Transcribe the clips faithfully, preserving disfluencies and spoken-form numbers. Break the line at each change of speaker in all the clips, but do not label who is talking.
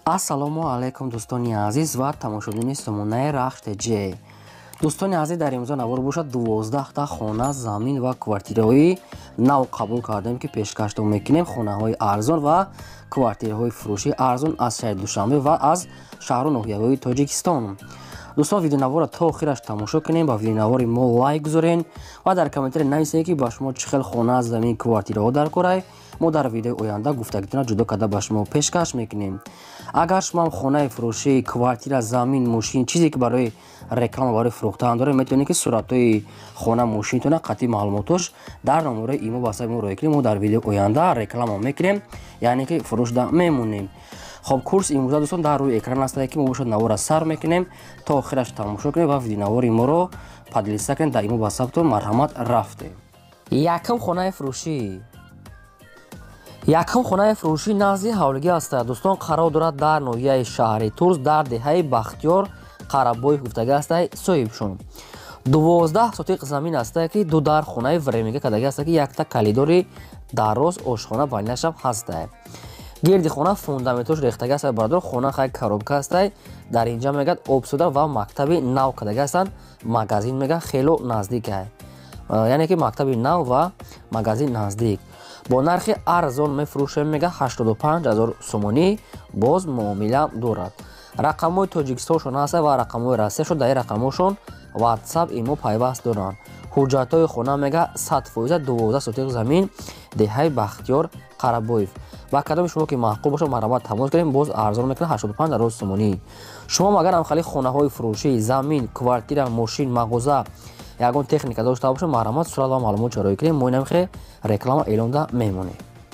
ассалому алайкум дӯстони азиз ва тамошобини сомонаи рахште ҷ. Дӯстони азиз, дар имрӯза навор бошад дувоздаҳта хона, замин ва квартираҳои нав қабул кардем ки пешкашдом мекунем хонаҳои арзон ва квартираҳои фурӯши арзон аз шаҳри Душанбе ва аз шаҳру ноҳияҳои Тоҷикистон. Дӯстон, видеонавора то охираш тамошо кунем, ба видеонавори мо лайк гузорен ва дар комментаре нависед ки ба шумо чӣ хел хона, замин, квартираҳо дар корай. мо дар видеои оянда гуфтагитона ҷудо карда ба шумо пешкаш мекунем. Агар шумо хонаи фурӯшӣ, квартира, замин, мошин чизе ки барои реклама, барои фурӯхтан доред, метавонед ки суратҳои хона, мошинтона қатъи маълумотош дар номерои имо ба ҳисаби мо роя кунед. Мо дар видеои оянда реклама мекунем, яъне ки фурӯшда мемонем. хоб курс имрӯза дӯстон дар рӯи экран аст ки мо бошад навора сар мекунем. То охираш тамошо кунед ва видеонавори моро падлиста кунед. Дар имо ба ҳисабтон марҳамат рафте. Якум хонаи фурӯшӣ. Якум хонаи фурӯшӣ назди ҳавлигӣ аст. Дӯстон, қарор дорад дар ноҳияи шаҳри Турс дар деҳаи Бахтиёр Қарабоев гуфтага аст соҳибшон. дувоздаҳ сотиқ замин аст ки ду дар хонаи времига кардага аст ки якта калидори дароз ошхона байнашам ҳаст. гирди хона фундаментош рехтага аст. Бародор, хона хай коробка аст. дар инҷа мегад обсуда ва мактаби нав кардага астанд. Магазин мега хело наздик ай, яъне ки мактаби нав ва магазин наздик. бо нархи арзон мефурӯшем, мега ҳаштоду панҷ ҳазор сомонӣ. боз муомила дорад. рақамҳои Тоҷикистоншон ҳаст ва рақамҳои Россияшон. дар ин рақамҳошон ватсап, имо пайваст доранд. ҳуҷҷатҳои хона мега сад фоиз дувоздаҳ сотиқ замин, деҳаи Бахтиёр Қарабоев. ба кадоми шумо ки маъқул бошад марҳамат тамос гирем, боз арзон мекунад ҳаштоду панҷ ҳазор сомонӣ. шумо агар ам хали хонаҳои фурӯшӣ, замин, квартира, мошин, мағоза, ягон техника дошта бошед, марҳамат сурат ва маълумот роя кунед. мо инам хе реклама эълонда мемонем.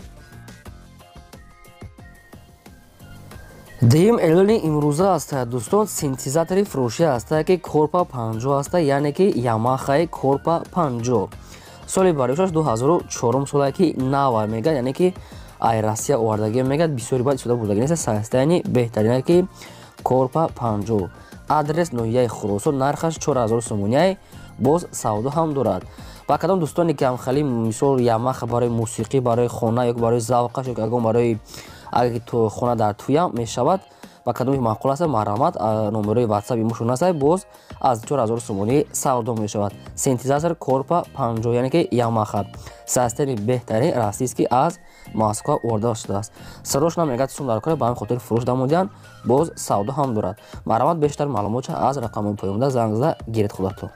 дуюм эълони имрӯза аст. дӯстон, синтезатори фурӯшӣ аст ки корпа панҷоҳ аст, яъне ки Ямахаи корпа панҷоҳ. соли бароишаш ду ҳазору чорум сола ки нава мегад, яъне ки ай Россия овардаги мегад. бисёри баъд истифода бурдаги нест. сайстаини беҳтарина ки корпа панҷоҳ. адрес ноҳияи Хуросон. нархаш чор ҳазор сомонӣ. боз савдо ҳам дорад. ба кадом дӯстоне ки ҳамхали мисол Ямаха барои мусиқӣ, барои хона ё барои завқаш ё ягон барои аги то хона дар туя мешавад, ба кадоми маъқул аст, марҳамат номерои ватсап имошон аст. боз аз чор ҳазор сомонӣ савдо мешавад. синтезатор корпа панҷоҳ, яъне ки Ямаха. системи беҳтарин расист ки аз Москва оварда шудааст. сарошна мегад сум дар кор, ба ҳамин хотир фурӯш намудиянд. боз савдо ҳам дорад. марҳамат бештар маълумотша аз рақамҳои поёмда занг зада гиред худатон.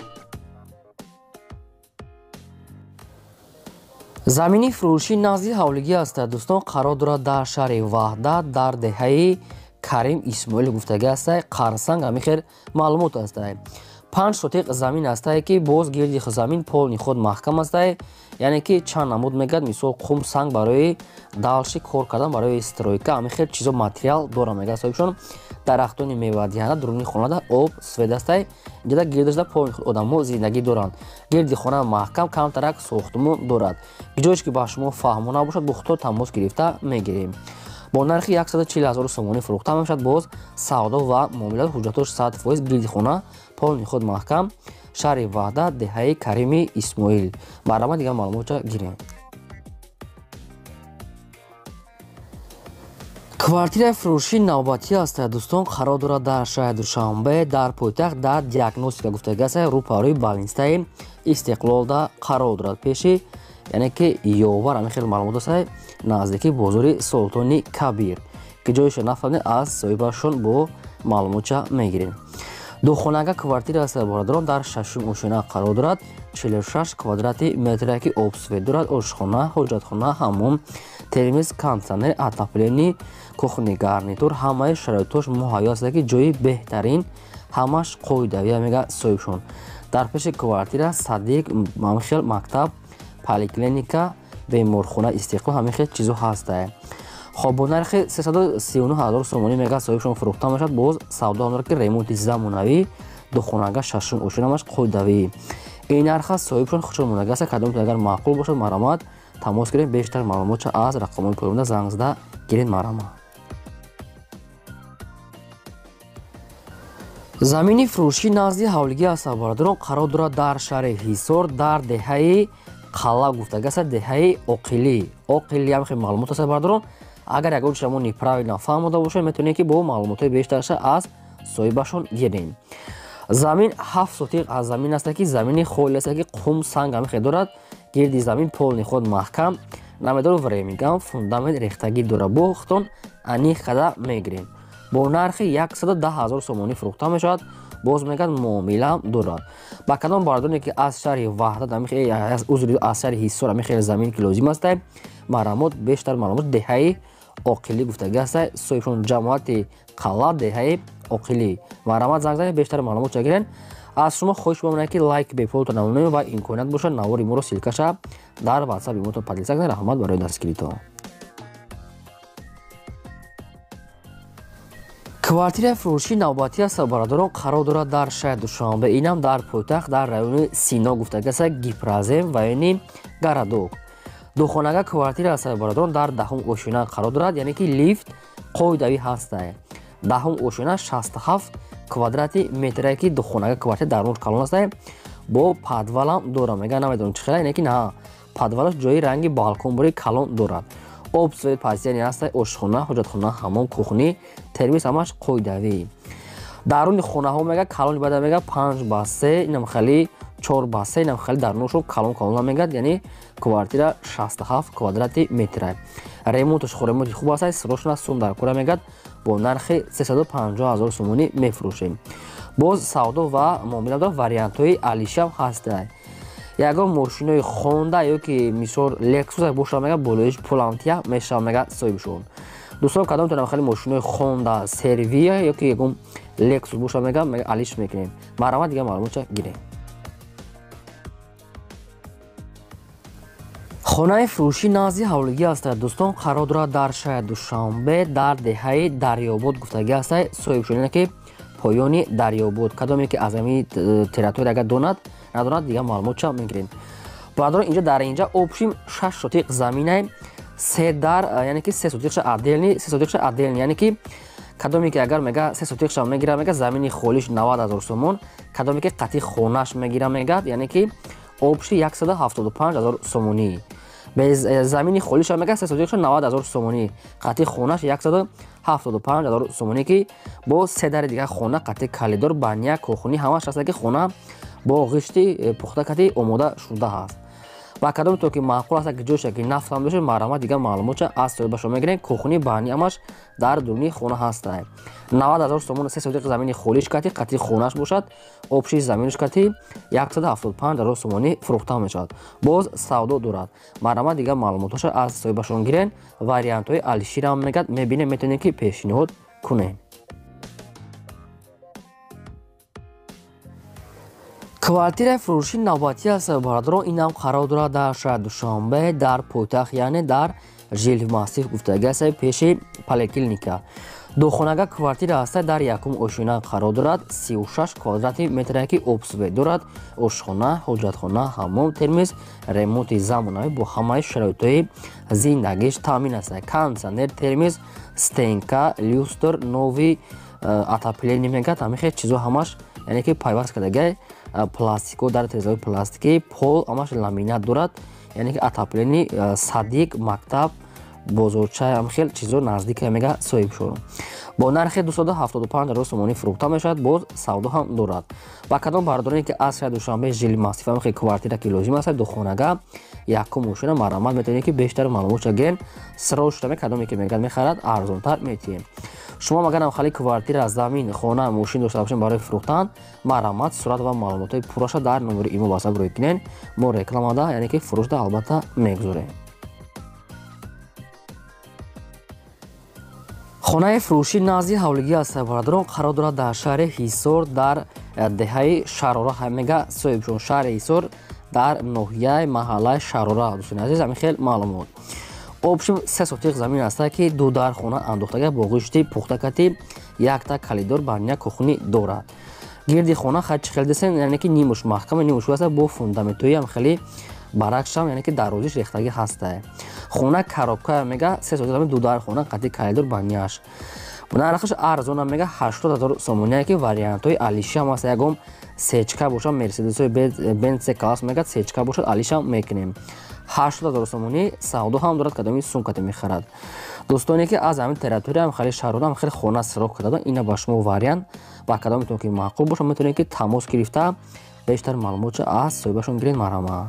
замини фурӯшӣ назди ҳавлигӣ аст. дӯстон, қарор дорад дар шаҳри Ваҳдат дар деҳаи Карим Исмоил гуфтага аст. Қарсанг ҳамихел маълумот аст. панҷ сотиқ замин аст ки боз гирди замин полни худ маҳкам аст, яъне ки чанд намуд мегад, мисол қум, санг барои далши кор кардан, барои стройка, ҳамихел чизо материал дора мегад соҳибшон. дарахтони мевадиҳанда дуруни хонада об свед аст. инҷа гирдашда полни худ одамҳо зиндагӣ доранд. гирди хона маҳкам, камтарак сохтумон дорад. ҷоеш ки ба шумо фаҳмо набошад, бо худто тамос гирифта мегирем. бо нархи яксаду чил ҳазор сомонӣ фурӯхта мешавад. боз савдо ва муомилат, ҳуҷҷатош сад фоиз, гирди хона полни худ маҳкам, шаҳри Ваҳдат, деҳаи Карими Исмоил. марҳамат дигар маълумота гирем. квартираи фурӯшии навбатӣ аст. дӯстон, қарор дорад дар шаҳри Душанбе дар пойтахт дар диагностика гуфтага аст. рӯпарои балинстаи Истиқлолда қарор дорад. пеши, яъне ки ёвар ҳамихел маълумот аст наздики бозори Султони Кабир, ки ҷойша нафаҳмед, аз соҳибашон бо маълумотша мегирем. духонага квартира аст. бародарон, дар шашум ошина қарор дорад. чилу шаш квадрати метр ки обсвет дорад. ошхона, ҳоҷатхона, ҳаммом, термис, кондитсионер, отопление, кухни, гарнитур, ҳамаи шароитош муҳайё аст ки ҷои беҳтарин, ҳамаш қоидавия мега соҳибшон. дар пеши квартира садиқ, ҳамихел мактаб, поликлиника, беморхона, Истиқлол, ҳамихел чизо ҳаст. хоб бо нархи сесаду сию нӯҳ ҳазор сомонӣ мега соҳибшон фурӯхта мешавад. боз савдо ҳам дорад ки ремонти замонавӣ, духонага шашум ошинамаш қоидавӣ. ин нарха соҳибшон хушор монага аст. кадомтон агар маъқул бошад, марҳамат тамос гиред. бештар маълумотша аз рақамҳои поёмда занг зада гиред. марҳамат. замини фурӯшӣ назди ҳавлигӣ аст. бародарон, қарор дорад дар шаҳри Ҳисор дар деҳаи Қала гуфтага аст, деҳаи Оқилӣ. Оқилӣ ҳам хеле маълумот аст. бародарон, агар ягон шумо неправильно фаҳмода бошед, метавонед ки бо маълумотои бештарша аз соҳибашон гиред. замин ҳафт сотиқ аз замин аст ки замини холӣ аст ки қум санг ҳамихе дорад. гирди замин полни худ маҳкам намедор времигам фундамент рехтагӣ дорад. бо хитон аниқ када мегирем. бо нархи яксаду даҳ ҳазор сомонӣ фурӯхта мешавад. боз мегӯяд муомилаам дорад. ба кадом бардоне ки аз шаҳри ваҳдат аз шаҳри ҳисор ҳамихел замин ки лозим аст маълумот бештар маълумот деҳаи оқилӣ гуфтагӣ аст. соҳибшон ҷамоати қалъа деҳаи оқилӣ маърамат занг занед бештар маълумот гирен. аз шумо хоҳиш мемонад ки лайк беполтон намоед ва имконият бошад навори моро силкаша дар ватсапи мотон падиса кунед. раҳмат барои дастгиритон. квартираи фурӯшии навбатӣ аст бародарон қарор дорад дар шаҳри Душанбе. инам дар пойтахт дар райони Сино гуфтагӣ аст Гипразем ва ёни Гарадок. духонага квартира аст бародарон дар даҳум ошина қарор дорад, яъне ки лифт қоидавӣ ҳаст. даҳум ошина шасту ҳафт квадрати метре ки духонага квартира дар муш калон аст. бо падвалам дорад. мега намедонам чӣ хела, яъне ки на падвалаш ҷои ранги балконбори калон дорад. об свет пазияни аст. ошхона, ҳоҷатхона, ҳамом, кухни, термис ҳамаш қоидавӣ. даруни хонаҳо мега калони баъда мега панҷ ба се, инам хали чор ба се, инам хали даруношон калон калон мегад, яъне квартира шасту ҳафт квадрати метре. ремонташ хо ремонти хуб аст. срочно сум дар кора мегад. бо нархи сесаду панҷоҳ ҳазор сомонӣ мефурӯшем. боз савдо ва муомила дор вариантҳои алишам ҳаст. ягон мошинои Honda ёки мисол Lexus боша мега болоиш Palantir мешава мега соҳибшон. дӯстон кадом метавонам хали мошинои Honda Servia ёки ягон Lexus боша мега мега алиш мекунем. маърамат дига маълумота гирем. хонаи фурӯшии назди ҳавлигӣ аст. дӯстон қарор дорад дар шаҳри Душанбе дар деҳаи Дарёбод гуфтагӣ аст. соҳибшон ки поёни Дарёбод кадоме ки аз ҳамин территория агар донад надонад дига маълумота мегирем. бародарон инҷа дар инҷа обшим шаш сотиқ заминай се дар яъне ки се сотиқша отделни се сотиқша отделни яъне ки кадоме ки агар мега се сотиқша мегира мега замини холиш навад ҳазор сомон, кадоме ки қатъи хонаш мегира мегад яъне ки обши яксаду ҳафтоду панҷ ҳазор сомонӣ. без замини холиша мега се сотиқша навад ҳазор сомонӣ, қатъи хонаш яксаду ҳафтоду панҷ ҳазор сомонӣ ки бо се дари дига хона қатъи калидор баня кухни ҳамаш аст ки хона бо ғишти пухта кати омода шуда ҳаст. ва кадом то ки маъқул аст ки ҷойша ки нафт ҳам дошед маърамат дига маълумота аз соҳибашон мегирем. кухни баня ҳамаш дар дурни хона ҳаст. навад ҳазор сомон се сотиқ замини холиш кати қатъи хонаш бошад. обши заминш кати яксаду ҳафтоду панҷ ҳазор сомонӣ фурӯхта мешавад. боз савдо дорад. маърамат дига маълумоташа аз соҳибашон гирен. вариантҳои алиширам мегад мебинем метавонем ки пешниҳод кунем. квартираи фурӯшии навбатӣ аст бародарон. инам қарор дорад дар шаҳри Душанбе дар пойтахт яъне дар Жилмассив гуфтагӣ аст пеши поликлиника. духонага квартира аст дар якум ошина қарор дорад. сию шаш квадрати метре ки обсвет дорад. ошхона, ҳоҷатхона, ҳамом, термис, ремонти замонавӣ бо ҳамаи шароитҳои зиндагиш таъмин аст. кондитсионер, термис, стенка, люстр, нови отопление мегад. ҳамихе чизо ҳамаш яъне ки пайваст кардагӣ пластико дар тезаи пластикӣ, пол ҳамаш ламинат дорад, яъне ки отоплени садик, мактаб, бозорча ҳамхел чизо наздик мега соҳибшон. бо нархи дусаду ҳафтоду панҷ ҳазор сомонӣ фурӯхта мешавад. боз савдо ҳам дорад. ба кадом бародароне ки аз шаҳри Душанбе Жилмассив ҳамихе квартира ки лозим аст духонага якум ошина маърамат метавонед ки бештар маълумота гирен. срочно кадоме ки мегӯяд мехарад арзонтар метиҳем. шумо магарам хали квартира замин хона мошин дошта бошед барои фурӯхтан маърамат сурат ва маълумотои пурраша дар номери имо васаб рӯй кунед. мо рекламада яъне ки фурӯшда албатта мегузорем. хонаи фурӯшии назди ҳавлигӣ аст бародарон қарор дорад дар шаҳри Ҳисор дар деҳаи Шарора мега соҳибшон. шаҳри Ҳисор дар ноҳияи маҳаллаи Шарора. дӯстони азиз ҳамихел маълумот. обшим се сотиқ замин аст ки ду дар хона андохтага бо ғишти пухтакати якта калидор баня кухни дорад. гирди хона хачи хел десен яъне ки нимуш маҳкама нимуш аст бо фундаментҳои ҳам хели баракшам яъне ки дарозиш рехтагӣ ҳаст. хона коробка мега се сотиқ замин ду дар хона қатъи калидор баняш. нархаш арзона мега ҳаштод ҳазор сомонӣ ки вариантҳои алишам аст. ягон сечка бошад мерседесои бенц класс мегад сечка бошад алишам мекунем. ҳаштод ҳазор сомонӣ савдо ҳам дорад кадоми сумкате мехарад. دوستانی که از همین تریتوری هم خیلی شهرها هم خیلی خونه سراغ کردن، اینا با شما وریان با کدام میتونه که معقول باشه میتونه که تماس گرفته بیشتر معلومات از صاحبشون گیرین. مرحمت.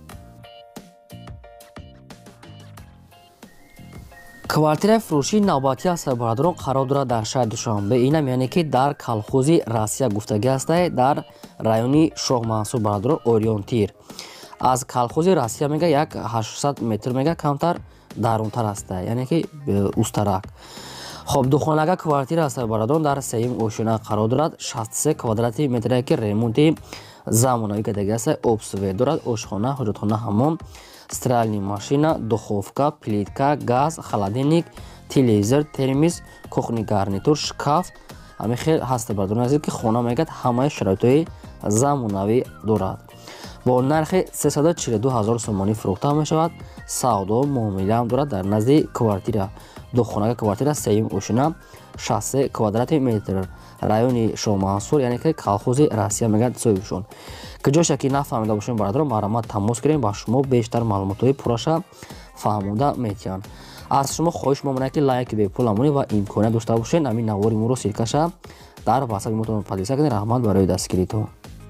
کвартираи фурӯшии навбатӣ аз сарбаҳодорон қарор дорад дар шаҳри Душанбе. Инам яъне ки дар колхози Россия гуфтагӣ астае дар райони Шоҳмансур бародарон Орионтир. аз колхози Россия мега як ҳаштсад метр мега камтар дарунтар астае, яъне ки устарак. хоб духонага квартира аз сарбаҳодорон дар сеюм ошина қарор дорад. шастад и се квадрати метре ки ремонти замонавӣ кардагӣ астае, обсуве дорад, ошхона, ҳоҷатхона, ҳаммом, стиральная машина, духовка, плитка, газ, холодильник, телевизор, термис, кухонный гарнитур, шкаф. Ами хел ҳаста бардорон азид ки хона мегад ҳамаи шароитҳои замонавӣ дорад. бо нархи сесад и чилу ду ҳазор сомонӣ фурӯхта мешавад. савдо муомилаам дорад дар назди квартира. духонага квартира сеюм ошина, шастад и се квадрати метр, райони Шоҳмансур, яъне ки колхози Россия мегад соҳибшон. куҷоша ки нафаҳмида бошем бародарон, марҳамат тамос гирем, ба шумо бештар маълумотҳои пурраша фаҳмода метиҳанд. аз шумо хоҳиш мемонад ки лайки бепул намонед ва имконият дошта бошед ҳамин навори моро сиркаша дар ватсапи мотон подписа кунед. раҳмат барои дастгиритон.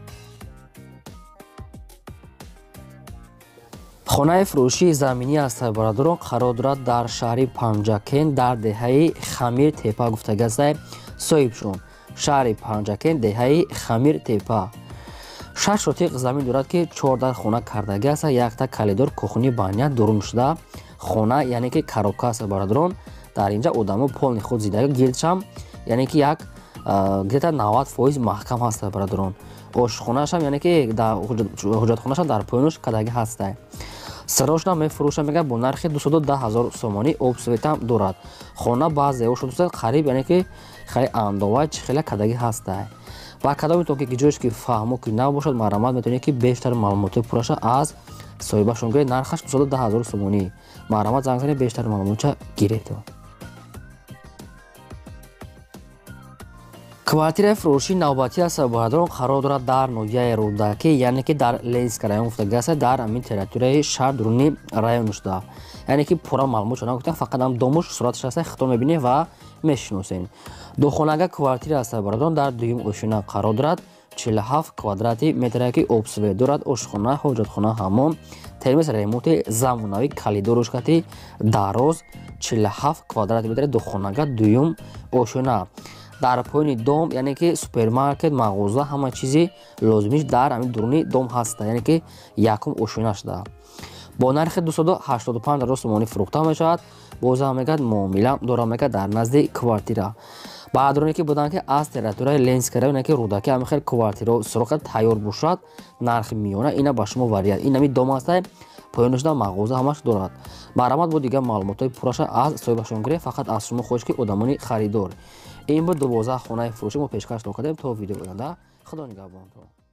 хонаи фурӯшии заминӣ аз сарбаҳодорон қарор дорад дар шаҳри Панҷакен дар деҳаи Хамир Тепа гуфтагӣ астае соҳибшон. шаҳри Панҷакен деҳаи Хамир Тепа шаш шотиқ замин дорад ки чордаҳ хона кардагӣ аст. якта калидор кухни баня дурумшуда хона, яъне ки коробка аст бародарон. дар инҷа одамо полни худ зидага гирдшам, яъне ки як где-то навад фоиз маҳкам ҳаст бародарон. ошхонашам яъне ки ҳоҷатхонашам дар поёнош кардагӣ ҳастае. сарошна мефурӯшад мега бо нархи дусаду даҳ ҳазор сомонӣ, обсветам дорад. хона баъзеҳо шуда қариб яъне ки хеле андова чихела кардагӣ ҳастае. ба кадометон ки ҷоеш ки фаҳмо ки набошад, марҳамат метавонед ки бештар маълумоти пурраша аз соҳибашон гиред. нархаш дусаду даҳ ҳазор сомонӣ. марҳамат занг занед, бештар маълумотша гиред. квартираи фурӯшии навбатӣ аз сарбаҳодорон қарор дорад дар ноҳияи Рӯдакӣ, яъне ки дар Ленинский район гуфтагӣ аст, дар ҳамин территорияи шаҳр дуруни район шуда. яъне ки пурра маълумотшо нагуфтам, фақат ам домуш сураташ аст, хито мебинед ва мешиносед. духонага квартира аз сарбаҳодорон дар дуюм ошина қарор дорад. чилу ҳафт квадрати метре ки обсуве дорад, ошхона, ҳоҷатхона, ҳаммом, термис, ремонти замонавӣ, калидор рӯшкати дароз. чилу ҳафт квадрати метре духонага дуюм ошина. дар поёни дом, яъне ки супермаркет, мағоза, ҳама чизи лозимиш дар ҳамин дуруни дом ҳаста, яъне ки якум ошина шуда. бо нархи дусаду ҳаштоду панҷ ҳазор сомонӣ фурӯхта мешавад. бозам мегӯяд муомила дора мегӯяд дар назди квартира. баъдроне ки буданд ки аз территорияи Ленинский район, яъне ки Рӯдакӣ ҳамин хел квартираҳо суроғ тайёр бошад, нархи миёна ина ба шумо вариад. ин ҳамин дом астае, поёни шуда мағоза ҳамаш дорад. марҳамат бо дигар маълумотҳои пурраша аз соҳибашон гиред. фақат аз шумо хоҳиш ки одамони харидор. ин буд дувоздаҳ хонаи фурӯшӣ мо пешкаш кардем. то видеои оянда худо нигаҳбонтон.